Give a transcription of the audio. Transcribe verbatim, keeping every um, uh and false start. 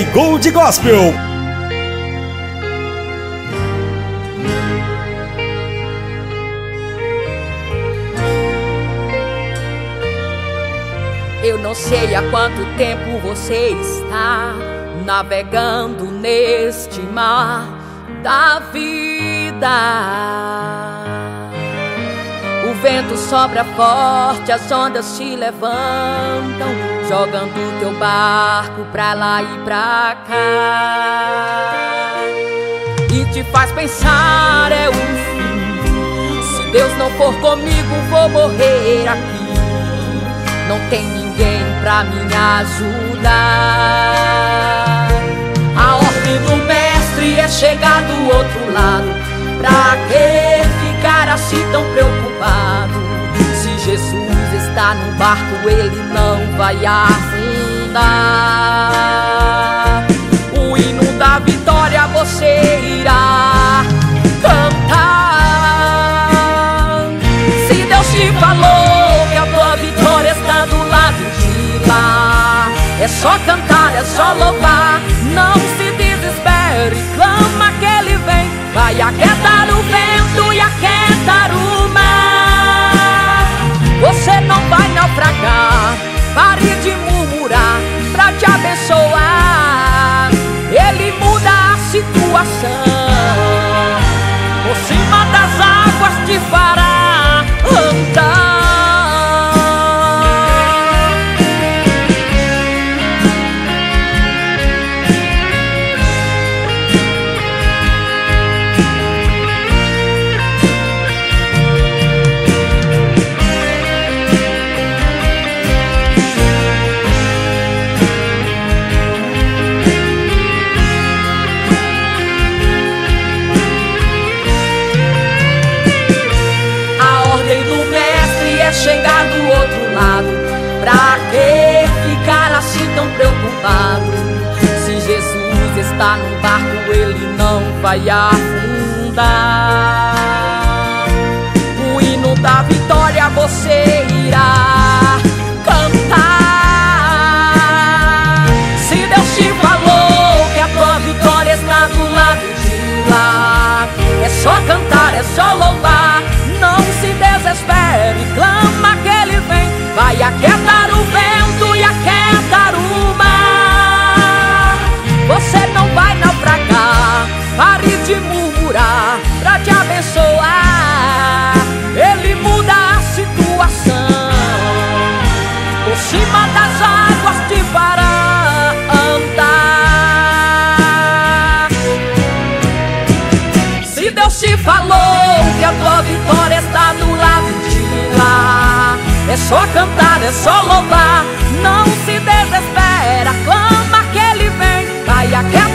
Gold Gospel. Eu não sei há quanto tempo você está navegando neste mar da vida. O vento sopra forte, as ondas te levantam, jogando teu barco pra lá e pra cá, e te faz pensar, é o fim. Se Deus não for comigo, vou morrer aqui. Não tem ninguém pra me ajudar. A ordem do mestre é chegar do outro lado. Pra que ficar assim tão preocupado? Se Jesus está no barco, ele não vai afundar. O hino da vitória você irá cantar. Se Deus te falou que a tua vitória está do lado de lá, é só cantar, é só louvar. Não se desespere, clama que ele vem. Vai aquietar o vento e aquietar o mar. Você não vai naufragar, pare de murmurar pra te abençoar. Ele muda a situação, por cima das águas te fará andar. Chegar do outro lado, pra que ficar assim tão preocupado? Se Jesus está no barco, ele não vai afundar. O hino da vitória você irá cantar. Se Deus te falou que a tua vitória está do lado de lá, é só cantar, é só louvar. Não se desespere, clama que ele vem. Vai aquietar o vento e aquietar o mar. Você não vai naufragar, pare de murmurar pra te abençoar. Ele muda a situação, por cima das águas te fará andar. Se Deus te falou que a tua vitória está do lado de lá, é só cantar, é só louvar. Não se desespera, clama que ele vem. Vai aquietar